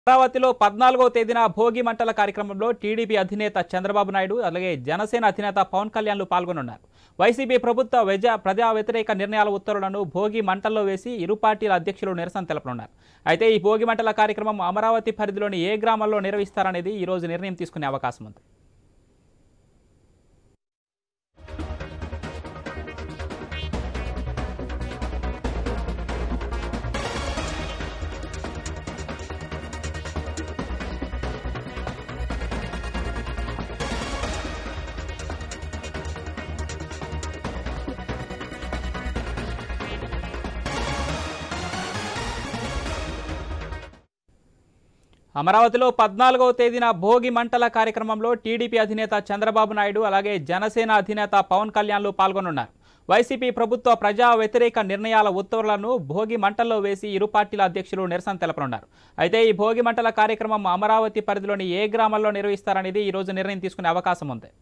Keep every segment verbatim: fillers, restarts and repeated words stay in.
అమరావతిలో పద్నాలుగవ తేదీన భోగి మంటల కార్యక్రమంలో టీడీపీ అధినేత చంద్రబాబు నాయుడు అలాగే జనసేన అధినేత పవన్ కళ్యాణ్లు పాల్గొనున్నారు. వైసీపీ ప్రభుత్వ ప్రజా ప్రజా వ్యతిరేక నిర్ణయాల ఉత్తర్వులను భోగి మంటల్లో వేసి ఇరు పార్టీల అధ్యక్షులు నిరసన తెలపనున్నారు. అయితే ఈ భోగి మంటల కార్యక్రమం అమరావతి పరిధిలోని ఏ గ్రామాల్లో నిర్వహిస్తారనేది ఈ రోజు నిర్ణయం తీసుకునే అవకాశం ఉంది. అమరావతిలో పద్నాలుగవ తేదీన భోగి మంటల కార్యక్రమంలో టీడీపీ అధినేత చంద్రబాబు నాయుడు అలాగే జనసేన అధినేత పవన్ కళ్యాణ్లు పాల్గొనున్నారు. వైసీపీ ప్రభుత్వ ప్రజా వ్యతిరేక నిర్ణయాల ఉత్తర్వులను భోగి మంటల్లో వేసి ఇరు పార్టీల అధ్యక్షులు నిరసన తెలపనున్నారు. అయితే ఈ భోగి మంటల కార్యక్రమం అమరావతి పరిధిలోని ఏ గ్రామాల్లో నిర్వహిస్తారనేది ఈ రోజు నిర్ణయం తీసుకునే అవకాశం ఉంది.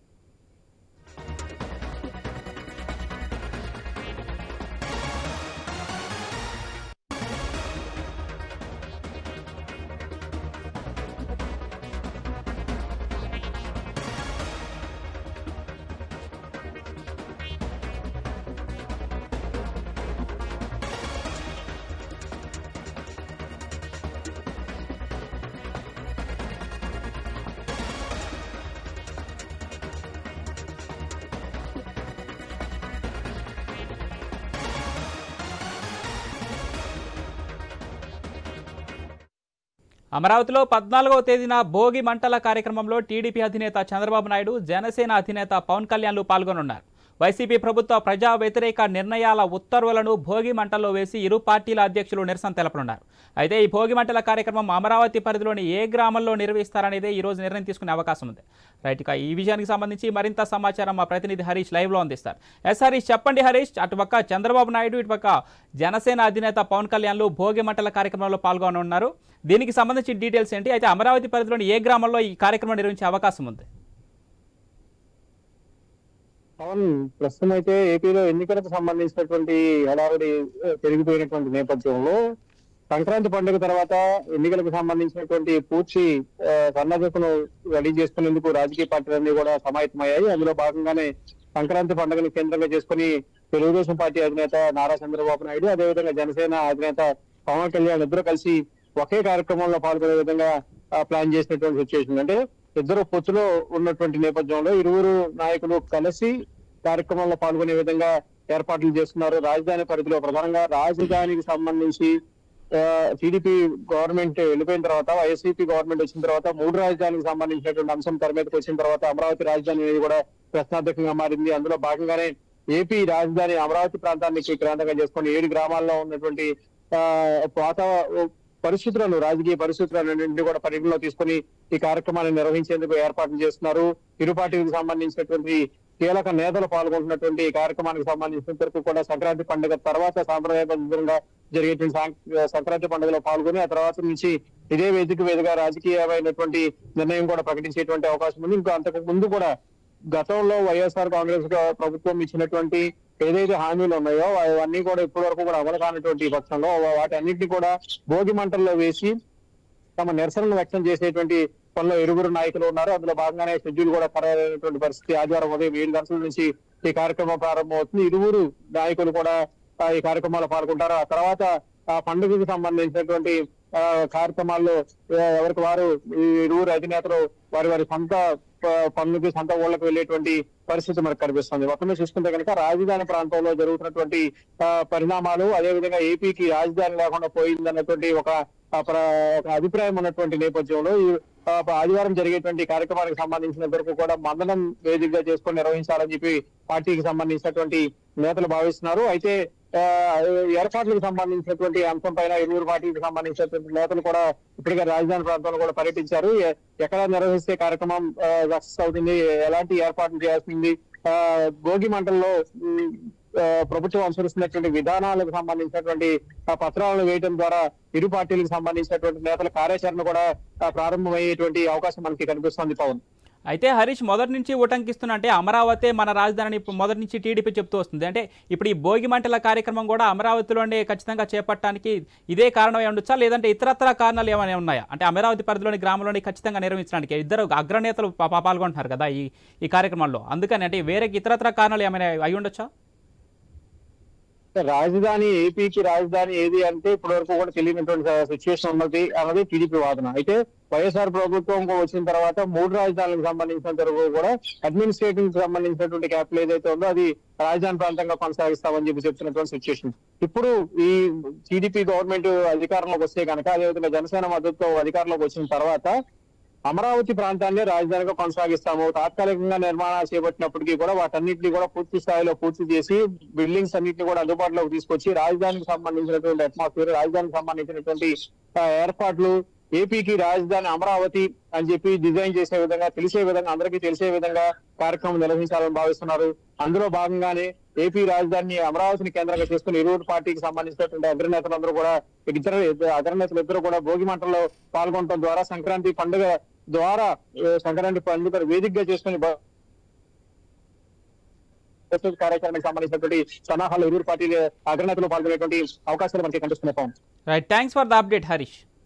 అమరావతిలో పద్నాలుగవ తేదీన భోగి మంటల కార్యక్రమంలో టీడీపీ అధినేత చంద్రబాబు నాయుడు జనసేన అధినేత పవన్ కళ్యాణ్లు పాల్గొనున్నారు. వైసీపీ ప్రభుత్వ ప్రజా వ్యతిరేక నిర్ణయాల ఉత్తర్వులను భోగి మంటల్లో వేసి ఇరు పార్టీల అధ్యక్షులు నిరసన తెలపనున్నారు. అయితే ఈ భోగి మంటల కార్యక్రమం అమరావతి పరిధిలోని ఏ గ్రామంలో నిర్వహిస్తారనేదే ఈ రోజు నిర్ణయం తీసుకునే అవకాశం ఉంది. రైట్, ఇక ఈ విషయానికి సంబంధించి మరింత సమాచారం మా ప్రతినిధి హరీష్ లైవ్ లో అందిస్తారు. ఎస్ హరీష్, చెప్పండి హరీష్, అటుపక్క చంద్రబాబు నాయుడు ఇటుపక్క జనసేన అధినేత పవన్ కళ్యాణ్లు భోగి మంటల కార్యక్రమంలో పాల్గొనున్నారు. దీనికి సంబంధించి డీటెయిల్స్ ఏంటి? అయితే అమరావతి పరిధిలోని ఏ గ్రామంలో ఈ కార్యక్రమం నిర్వహించే అవకాశం ఉంది? పవన్, ప్రస్తుతం అయితే ఏపీలో ఎన్నికలకు సంబంధించినటువంటి హడావిడి పెరిగిపోయినటువంటి నేపథ్యంలో సంక్రాంతి పండుగ తర్వాత ఎన్నికలకు సంబంధించినటువంటి పూర్తి సన్నద్ధతను రెడీ చేసుకునేందుకు రాజకీయ పార్టీలన్నీ కూడా సమాయత్తమయ్యాయి. అందులో భాగంగానే సంక్రాంతి పండుగను కేంద్రంగా చేసుకుని తెలుగుదేశం పార్టీ అధినేత నారా చంద్రబాబు నాయుడు, అదేవిధంగా జనసేన అధినేత పవన్ కళ్యాణ్ ఇద్దరు కలిసి ఒకే కార్యక్రమంలో పాల్గొనే విధంగా ప్లాన్ చేసినటువంటి సిచ్యువేషన్. అంటే ఇద్దరు పొత్తులో ఉన్నటువంటి నేపథ్యంలో ఇరువురు నాయకులు కలిసి కార్యక్రమంలో పాల్గొనే విధంగా ఏర్పాట్లు చేస్తున్నారు. రాజధాని పరిధిలో ప్రధానంగా రాజధానికి సంబంధించి టీడీపీ గవర్నమెంట్ వెళ్ళిపోయిన తర్వాత, వైసీపీ గవర్నమెంట్ వచ్చిన తర్వాత మూడు రాజధానికి సంబంధించినటువంటి అంశం తెర మీదకి వచ్చిన తర్వాత అమరావతి రాజధాని అనేది కూడా ప్రశ్నార్థకంగా మారింది. అందులో భాగంగానే ఏపీ రాజధాని అమరావతి ప్రాంతాన్ని కేంద్రంగా చేసుకుని ఏడు గ్రామాల్లో ఉన్నటువంటి ఆ వాతావరణ పరిస్థితులను రాజకీయ పరిస్థితులన్నింటినీ కూడా పరిగణలో తీసుకుని ఈ కార్యక్రమాన్ని నిర్వహించేందుకు ఏర్పాట్లు చేస్తున్నారు. ఇరు పార్టీలకు సంబంధించినటువంటి కీలక నేతలు పాల్గొంటున్నటువంటి ఈ కార్యక్రమానికి సంబంధించినంత వరకు కూడా సంక్రాంతి పండుగ తర్వాత సాంప్రదాయబద్ధంగా జరిగేటువంటి సంక్రాంతి పండుగలో పాల్గొని ఆ తర్వాత నుంచి ఇదే వేదిక మీదుగా రాజకీయమైనటువంటి నిర్ణయం కూడా ప్రకటించేటువంటి అవకాశం ఉంది. ఇంకా అంతకు ముందు కూడా గతంలో వైఎస్ఆర్ కాంగ్రెస్ ప్రభుత్వం ఇచ్చినటువంటి ఏదైతే హామీలు ఉన్నాయో అవన్నీ కూడా ఇప్పటి వరకు కూడా అమలు కానటువంటి పక్షంలో వాటి అన్నింటినీ కూడా భోగి మంటల్లో వేసి తమ నిరసనలు వ్యక్తం చేసేటువంటి పనిలో ఇరువురు నాయకులు ఉన్నారు. అందులో భాగంగానే షెడ్యూల్ కూడా ఖరారైనటువంటి పరిస్థితి. ఆదివారం ఉదయం ఏడు గంటల నుంచి ఈ కార్యక్రమం ప్రారంభమవుతుంది. ఇరువురు నాయకులు కూడా ఈ కార్యక్రమాల్లో పాల్గొంటారు. ఆ తర్వాత ఆ పండుగకు సంబంధించినటువంటి ఆ కార్యక్రమాల్లో ఎవరికి వారు ఈ ఇరువురు అధినేతలు వారి వారి సొంత పనులకి సొంత ఊళ్ళకి వెళ్ళేటువంటి పరిస్థితి మనకు కనిపిస్తుంది. మొత్తమే చూసుకుంటే కనుక రాజధాని ప్రాంతంలో జరుగుతున్నటువంటి పరిణామాలు, అదేవిధంగా ఏపీకి రాజధాని లేకుండా పోయిందన్నటువంటి ఒక ఒక అభిప్రాయం ఉన్నటువంటి నేపథ్యంలో ఈ ఆదివారం జరిగేటువంటి కార్యక్రమానికి సంబంధించిన వరకు కూడా మందనం వేదికగా చేసుకొని నిర్వహించాలని చెప్పి పార్టీకి సంబంధించినటువంటి నేతలు భావిస్తున్నారు. అయితే ఏర్పాట్లకు సంబంధించినటువంటి అంశం పైన ఇరువురు పార్టీకి సంబంధించినటువంటి నేతలు కూడా ఇప్పటికే రాజధాని ప్రాంతంలో కూడా పర్యటించారు. ఎక్కడ నిర్వహిస్తే కార్యక్రమం సక్సెస్ అవుతుంది, ఎలాంటి ఏర్పాట్లు చేయాల్సింది, భోగి మంటల్లో ప్రభుత్వం అనుసరిస్తున్నటువంటి విధానాలకు సంబంధించినటువంటి పత్రాలను వేయడం ద్వారా ఇరు పార్టీలకు సంబంధించినటువంటి నేతల కార్యాచరణ కూడా ప్రారంభమయ్యేటువంటి అవకాశం మనకి కనిపిస్తోంది. పవన్, అయితే హరీష్ మొదటి నుంచి ఉటంకిస్తున్నా అంటే అమరావతి మన రాజధాని మొదటి నుంచి టీడీపీ చెప్తూ వస్తుంది. అంటే ఇప్పుడు ఈ భోగి మంటల కార్యక్రమం కూడా అమరావతిలోనే ఖచ్చితంగా చేపట్టడానికి ఇదే కారణం అయి ఉండొచ్చా, లేదంటే ఇతరత్ర కారణాలు ఏమైనా ఉన్నాయా? అంటే అమరావతి పరిధిలోని గ్రామంలోని ఖచ్చితంగా నిర్వహించడానికి ఇద్దరు అగ్రనేతలు పా- పా- పాల్గొంటున్నారు కదా ఈ ఈ కార్యక్రమంలో, అందుకని అంటే వేరే ఇతరత్ర కారణాలు ఏమైనా అయి ఉండొచ్చా? రాజధాని ఏపీకి రాజధాని ఏది అంటే ఇప్పటి వరకు కూడా తెలియనటువంటి సిచ్యువేషన్ ఉన్నది అన్నది టీడీపీ వాదన. అయితే వైఎస్ఆర్ ప్రభుత్వం వచ్చిన తర్వాత మూడు రాజధానులకు సంబంధించినంత వరకు కూడా అడ్మినిస్ట్రేటివ్ కి సంబంధించినటువంటి క్యాపిటల్ ఏదైతే ఉందో అది రాజధాని ప్రాంతంగా కొనసాగిస్తామని చెప్పి చెప్తున్నటువంటి సిచ్యువేషన్. ఇప్పుడు ఈ టీడీపీ గవర్నమెంట్ అధికారంలోకి వస్తే కనుక, అదేవిధంగా జనసేన మద్దతుతో అధికారంలోకి వచ్చిన తర్వాత అమరావతి ప్రాంతాన్ని రాజధానిగా కొనసాగిస్తాము, తాత్కాలికంగా నిర్మాణాలు చేపట్టినప్పటికీ కూడా వాటన్నిటిని కూడా పూర్తి స్థాయిలో పూర్తి చేసి బిల్డింగ్స్ అన్నింటినీ కూడా అందుబాటులోకి తీసుకొచ్చి రాజధానికి సంబంధించినటువంటి అట్మాస్ఫియర్, రాజధానికి సంబంధించినటువంటి ఆ, ఏర్పాట్లు, ఏపీకి రాజధాని అమరావతి అని చెప్పి డిజైన్ చేసే విధంగా, తెలిసే విధంగా, అందరికీ తెలిసే విధంగా కార్యక్రమం నిర్వహించాలని భావిస్తున్నారు. అందులో భాగంగానే ఏపీ రాజధాని అమరావతిని కేంద్రంగా చేసుకుని ఇరువురు పార్టీకి సంబంధించినటువంటి అగ్రనేతలందరూ కూడా, ఇద్దరు అగ్రనేతలు ఇద్దరు కూడా భోగి మంటల్లో పాల్గొనడం ద్వారా సంక్రాంతి పండుగ ద్వారా ఏ, సంక్రాంతి పండుగ వేదికగా చేసుకుని భ- కార్యక్రమానికి సంబంధించినటువంటి సన్నాహాలు ఇరువురు పార్టీ అగ్రనేతలు పాల్గొనేటువంటి అవకాశాలు మనకి కనిపిస్తున్నాయి. Right, thanks for the update Harish.